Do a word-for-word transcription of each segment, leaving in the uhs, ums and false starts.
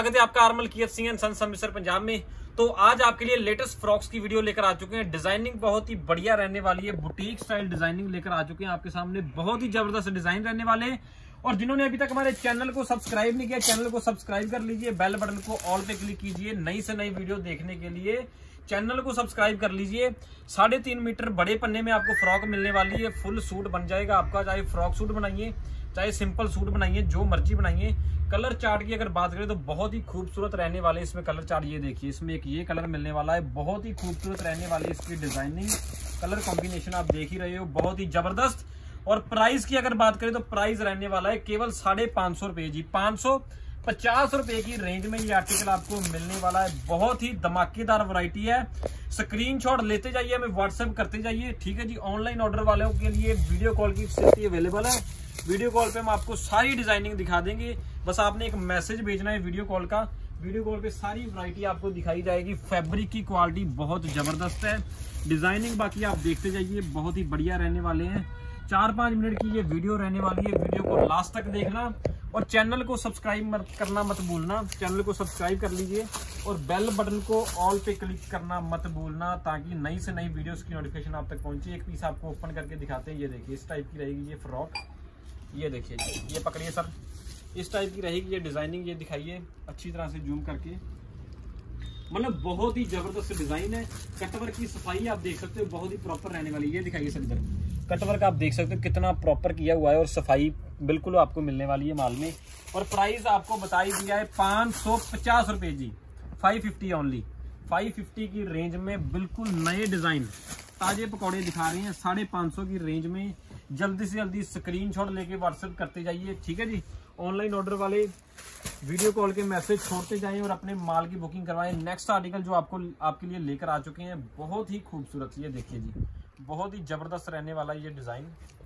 स्वागत है आपका आर्मल कियत सिंह एंड सन्स अमृतसर पंजाब में। तो आज आपके लिए लेटेस्ट फ्रॉक्स की वीडियो लेकर आ चुके हैं। डिजाइनिंग बहुत ही बढ़िया रहने वाली है, बुटीक स्टाइल डिजाइनिंग लेकर आ चुके हैं आपके सामने। बहुत ही जबरदस्त डिजाइन रहने वाले हैं। और जिन्होंने अभी तक हमारे चैनल को सब्सक्राइब नहीं किया, चैनल को सब्सक्राइब कर लीजिए, बेल बटन को ऑल पे क्लिक कीजिए। नई से नई वीडियो देखने के लिए चैनल को सब्सक्राइब कर लीजिए। साढ़े तीन मीटर बड़े पन्ने में आपको फ्रॉक मिलने वाली है। फुल सूट बन जाएगा आपका, चाहे फ्रॉक सूट बनाइए चाहे सिंपल सूट बनाइए, जो मर्जी बनाइए। कलर चार्ट की अगर बात करें तो बहुत ही खूबसूरत रहने वाले इसमें कलर चार्ट। ये देखिए, इसमें एक ये कलर मिलने वाला है, बहुत ही खूबसूरत रहने वाली इसकी डिजाइनिंग, कलर कॉम्बिनेशन आप देख ही रहे हो, बहुत ही जबरदस्त। और प्राइस की अगर बात करें तो प्राइस रहने वाला है केवल साढ़े पांच सौ रुपए जी, पांच सौ पचास रुपए की रेंज में ये आर्टिकल आपको मिलने वाला है। बहुत ही धमाकेदार वैरायटी है। स्क्रीनशॉट लेते जाइए, हमें व्हाट्सएप करते जाइए, ठीक है जी। ऑनलाइन ऑर्डर वालों के लिए वीडियो कॉल की फैसिलिटी अवेलेबल है। वीडियो कॉल पे हम आपको सारी डिजाइनिंग दिखा देंगे, बस आपने एक मैसेज भेजना है वीडियो कॉल का। वीडियो कॉल पे सारी वैरायटी आपको दिखाई जाएगी। फैब्रिक की क्वालिटी बहुत जबरदस्त है, डिजाइनिंग बाकी आप देखते जाइए, बहुत ही बढ़िया रहने वाले हैं। चार पांच मिनट की ये वीडियो रहने वाली है, वीडियो को लास्ट तक देखना और चैनल को सब्सक्राइब मत करना मत भूलना। चैनल को सब्सक्राइब कर लीजिए और बेल बटन को ऑल पे क्लिक करना मत भूलना, ताकि नई से नई वीडियोस की नोटिफिकेशन आप तक पहुंचे। एक पीस आपको ओपन करके दिखाते हैं। ये देखिए, इस टाइप की रहेगी ये फ्रॉक। ये देखिए, ये पकड़िए सर, इस टाइप की रहेगी ये डिजाइनिंग। ये दिखाइए अच्छी तरह से जूम करके, मतलब बहुत ही जबरदस्त डिजाइन है। कटवर्क की सफाई आप देख सकते हो, बहुत ही प्रॉपर रहने वाली। ये दिखाइए सर, इधर कटवर्क आप देख सकते हो कितना प्रॉपर किया हुआ है और सफाई बिल्कुल आपको मिलने वाली है माल में। और प्राइस आपको बता ही दिया है पांच सौ पचास रुपए जी, five fifty only. Five fifty की रेंज में बिल्कुल नए डिजाइन ताजे पकौड़े दिखा रहे हैं साढ़े पांच सौ की रेंज में। जल्दी से जल्दी स्क्रीनशॉट लेके व्हाट्सएप करते जाइए, ठीक है जी। ऑनलाइन ऑर्डर वाले वीडियो कॉल के मैसेज छोड़ते जाएं और अपने माल की बुकिंग करवाएं। नेक्स्ट आर्टिकल जो आपको आपके लिए लेकर आ चुके हैं, बहुत ही खूबसूरत। ये देखिए जी, बहुत ही जबरदस्त रहने वाला ये डिजाइन।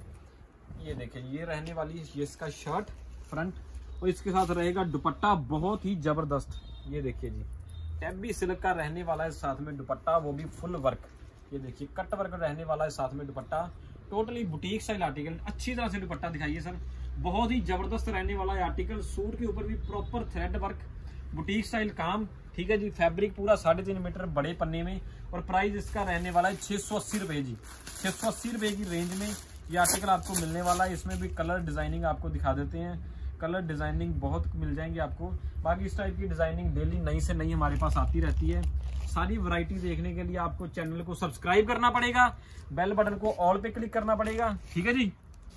ये देखिए, ये रहने वाली ये इसका शर्ट फ्रंट, और इसके साथ रहेगा दुपट्टा, बहुत ही जबरदस्त। ये देखिए जी, टैबी सिल्क का रहने वाला है साथ में दुपट्टा, वो भी फुल वर्क। ये देखिए, कट वर्क रहने वाला है साथ में dupatta. Totally boutique style article. अच्छी तरह से दुपट्टा दिखाइए सर, बहुत ही जबरदस्त रहने वाला है आर्टिकल। सूट के ऊपर भी proper thread work, boutique style काम, ठीक है जी। फैब्रिक पूरा साढ़े तीन मीटर बड़े पन्ने में। और प्राइस इसका रहने वाला है छह सौ अस्सी रुपए जी, छह सौ अस्सी रुपए की रेंज में ये आर्टिकल आपको मिलने वाला है। इसमें भी कलर डिजाइनिंग आपको दिखा देते हैं, कलर डिजाइनिंग बहुत मिल जाएंगे आपको। बाकी इस टाइप की डिजाइनिंग डेली नई से नई हमारे पास आती रहती है। सारी वैरायटी देखने के लिए आपको चैनल को सब्सक्राइब करना पड़ेगा, बेल बटन को ऑल पे क्लिक करना पड़ेगा, ठीक है जी।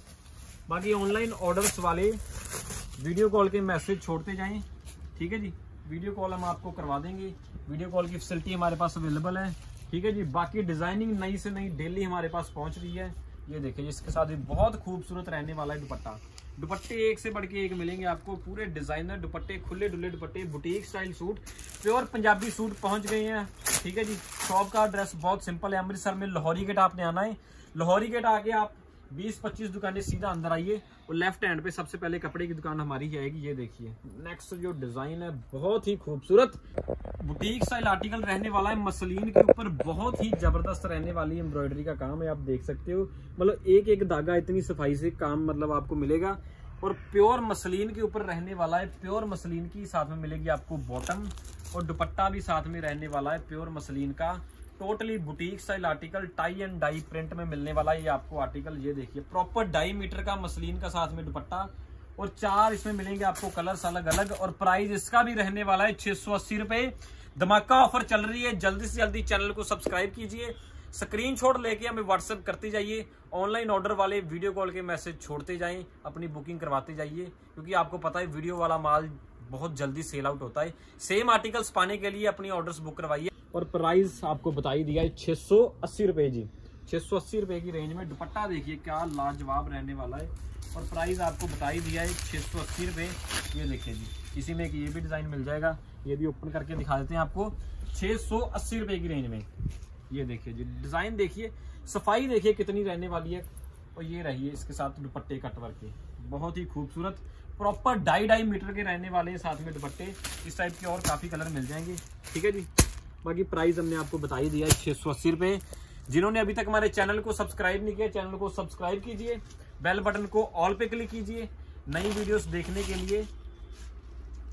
बाकी ऑनलाइन ऑर्डर्स वाले वीडियो कॉल के मैसेज छोड़ते जाएं, ठीक है जी। वीडियो कॉल हम आपको करवा देंगे, वीडियो कॉल की फैसिलिटी हमारे पास अवेलेबल है, ठीक है जी। बाकी डिजाइनिंग नई से नई डेली हमारे पास पहुंच रही है। ये देखिए, इसके साथ भी बहुत खूबसूरत रहने वाला है दुपट्टा। दुपट्टे एक से बढ़ के एक मिलेंगे आपको, पूरे डिजाइनर दुपट्टे, खुले डुले दुपट्टे, boutique style suit, pure Punjabi suit पहुंच गए हैं, ठीक है जी। शॉप का एड्रेस बहुत सिंपल है, अमृतसर में लाहौरी गेट आपने आना है। लाहौरी गेट आके आप बीस पच्चीस दुकानें सीधा अंदर आइए और लेफ्ट हैंड पे सबसे पहले कपड़े की दुकान हमारी आएगी। ये देखिए, नेक्स्ट जो डिजाइन है बहुत ही खूबसूरत बुटीक स्टाइल आर्टिकल रहने वाला है। मसलिन के ऊपर बहुत ही जबरदस्त रहने वाली एम्ब्रॉयडरी का काम है, आप देख सकते हो। मतलब एक एक धागा इतनी सफाई से काम मतलब आपको मिलेगा। और प्योर मसलिन के ऊपर रहने वाला है, प्योर मसलिन की साथ में मिलेगी आपको बॉटम, और दुपट्टा भी साथ में रहने वाला है प्योर मसलिन का। Totally boutique style article, tie and dye print में मिलने वाला है ये आपको आर्टिकल। ये देखिए, प्रॉपर ढाई मीटर का मसलिन का साथ में दुपट्टा, और चार इसमें मिलेंगे आपको कलर्स अलग अलग। और प्राइस इसका भी रहने वाला है छह सौ अस्सी रुपए। धमाका ऑफर चल रही है, जल्दी से जल्दी चैनल को सब्सक्राइब कीजिए, स्क्रीनशॉट लेके हमें व्हाट्सएप करते जाइए। ऑनलाइन ऑर्डर वाले वीडियो कॉल के मैसेज छोड़ते जाएं, अपनी बुकिंग करवाते जाइए, क्योंकि आपको पता है वीडियो वाला माल बहुत जल्दी सेल आउट होता है। सेम आर्टिकल्स पाने के लिए अपनी ऑर्डर्स बुक करवाइए। और प्राइस आपको बता ही दिया है छह सौ अस्सी रुपए जी, छह सौ अस्सी रुपए की रेंज में। दुपट्टा देखिए क्या लाजवाब रहने वाला है, और प्राइस आपको बता ही दिया है छह सौ अस्सी रुपए। ये देखिए जी, इसी में एक ये भी डिजाइन मिल जाएगा, ये भी ओपन करके दिखा देते हैं आपको, छह सौ अस्सी रुपए की रेंज में। ये देखिए जी, डिजाइन देखिए, सफाई देखिए कितनी रहने वाली है। और ये रही है इसके साथ दुपट्टे कटवर्क के, बहुत ही खूबसूरत, प्रॉपर ढाई ढाई मीटर के रहने वाले हैं साथ में दुपट्टे। इस टाइप के और काफी कलर मिल जाएंगे, ठीक है जी। बाकी प्राइस हमने आपको बता ही दिया है छह सौ अस्सी रुपए। जिन्होंने अभी तक हमारे चैनल को सब्सक्राइब नहीं किया, चैनल को सब्सक्राइब कीजिए, बेल बटन को ऑल पे क्लिक कीजिए नई वीडियोस देखने के लिए।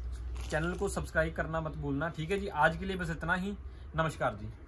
चैनल को सब्सक्राइब करना मत भूलना। ठीक है जी, आज के लिए बस इतना ही। नमस्कार जी।